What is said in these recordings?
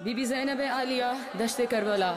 Be be زینب عالیہ دشت کربلا،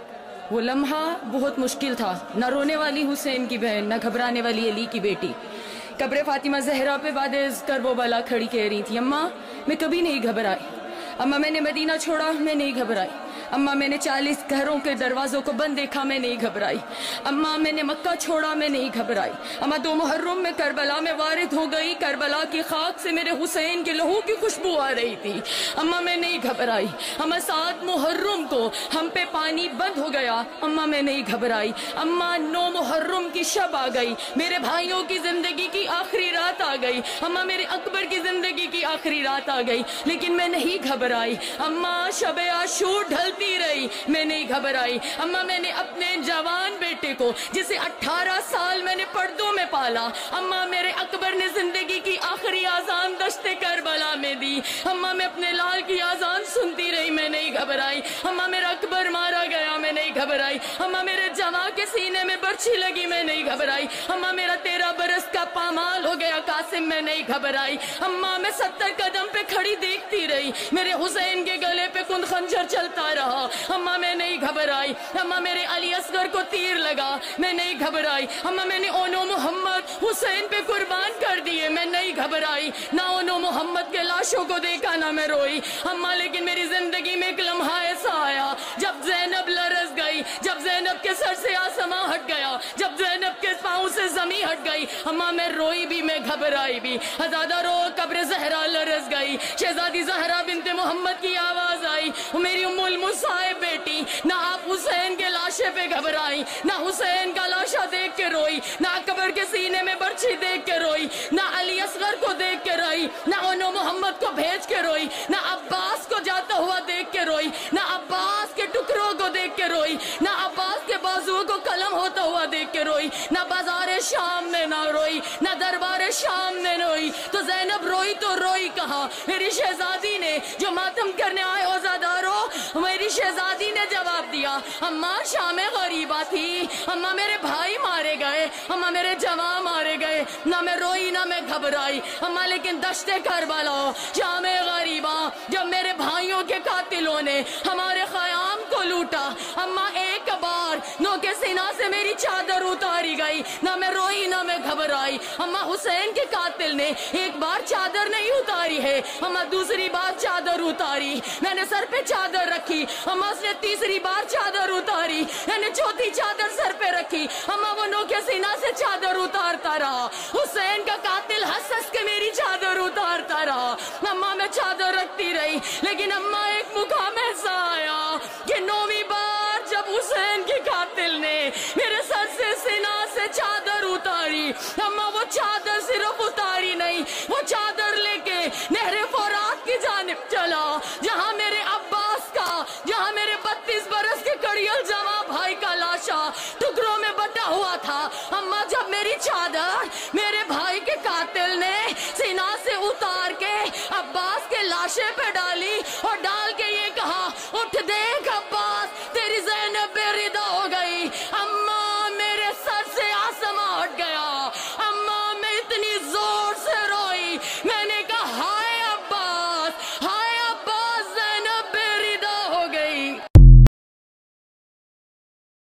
وہ لمحہ بہت مشکل تھا، نہ رونے والی حسین کی بہن، نہ گھبرانے والی علی کی بیٹی۔ قبر فاطمہ زہرا پہ بعد کرب و بلا کھڑی کہہ رہی تھی، اماں میں کبھی نہیں گھبرائی، اماں میں نے مدینہ چھوڑا میں نہیں گھبرائی، اماں میں نے 40 گھروں کے دروازوں کو بند دیکھا میں نہیں گھبرائی، اماں میں نے مکہ چھوڑا میں نہیں گھبرائی، اماں 2 محرم میں کربلا میں وارد ہو گئی، کربلا کی خاک سے میرے حسین کے لہو کی خوشبو آ رہی تھی، اماں میں نہیں گھبرائی، اماں 7 محرم کو ہم پہ پانی بند ہو گیا، اماں میں نہیں گھبرائی، اماں 9 محرم کی شب آ گئی، میرے بھائیوں کی زندگی کی آخری رات آ گئی، اماں میرے اکبر کی زندگی کی آخری رات آ گئی، لیکن میں نہیں گھبرائی، اماں شب عاشور ڈھلتی رہی میں نہیں گھبرائی، اماں میں نے اپنے جوان بیٹے کو جسے 18 سال میں نے پردوں میں پالا، اماں میرے اکبر نے زندگی کی آخری آذان دشت کربلا میں دی، اماں میں اپنے لال کی آذان سنتی رہی میں نہیں گھبرائی، اماں میرا اکبر مارا گیا میں نہیں گھبرائی، اماں میرے جواں کے سینے میں برچھی لگی میں نہیں گھبرائی، اماں میرا 13 برس کا پامال ہو گیا قاسم میں نہیں گھبرائی، اماں میں 70 قدم پہ کھڑی دیکھتی رہی میرے حسین کے گلے پہ کن خنجر چلتا رہا، اماں میں نہیں گھبرائی، اماں میرے علی اصغر کو تیر لگا میں نہیں گھبرائی، اماں میں نے اونو محمد حسین پہ قربان کر دیے میں نہیں گھبرائی، نہ اونو محمد کے لاشوں کو دیکھا نہ میں روئی، اماں لیکن میری زندگی میں ایک لمحہ ایسا آیا جب زینب لرز گئی، جب زینب کے سر سے آسمان ہٹ گیا، جب زینب کے پاؤں سے زمین ہٹ گئی، اماں میں روئی بھی میں گھبرائی بھی، ہزادہ رو قبر زہرا لرز گئی، شہزادی زہرا بنت محمد کی آواز آئی، میری ام المصائب بیٹی، نہ آپ حسین کے لاشے پہ گھبرائی، نہ حسین کا لاشا دیکھ کے روئی، نہ اکبر کے سینے میں برچھی دیکھ کے روئی، نہ علی اصغر کو دیکھ کے روئی، نہ اونو محمد کو بھیج کے روئی، نہ عباس کو جاتا ہوا دیکھ کے روئی، نہ عباس کے ٹکڑوں کو دیکھ کے روئی، نہ عباس کے بازو کو قلم ہوتا ہوا دیکھ کے روئی، نہ بازار شام میں نہ روئی، نہ دربار شام میں روئی، تو زینب روئی تو روئی کہاں؟ میری شہزادی نے جو ماتم کرنے آئے ہو زادارو، میری شہزادی نے جواب دیا، اماں شام غریبہ تھی، اماں میرے بھائی مارے گئے، اماں میرے جوان مارے گئے، نہ میں روئی نہ میں گھبرائی، اماں لیکن دشت کربلا شام غریبہ جب میرے بھائیوں کے قاتلوں نے ہمارے خیام کو لوٹا، اماں ایک بار نو کے سینہ سے میری چادر اتاری گئی، نہ میں روئی نہ میں گھبرائی، اماں حسین کے قاتل نے ایک بار چادر نہیں اتاری ہے، اماں دوسری بار چادر اتاری، میں نے سر پہ چادر رکھی، اماں اس نے تیسری بار چادر اتاری، میں نے چوتھی چادر سر پہ رکھی، اماں وہ نو کے سینہ سے چادر اتارتا رہا، حسین کا قاتل ہنس ہنس کے میری چادر اتارتا رہا، اماں میں چادر رکھتی رہی، لیکن اماں ایک مقام ایسا آیا کہ 9ویں بار جب حسین کے قاتل نے میرے سر سے سینہ سے چادر اتاری، اماں وہ چادر صرف اتاری نہیں، وہ چادر لے کے نہر فرات کی جانب چلا، جہاں میرے عباس کا، جہاں میرے 32 برس کے کڑیل جواں بھائی کا لاشا ٹکڑوں میں بٹا ہوا تھا، اماں جب میری چادر میرے بھائی کے قاتل نے سینہ سے اتار کے عباس کے لاشے پہ ڈالی اور ڈال کے یہ کہا، اٹھ دیکھ عباس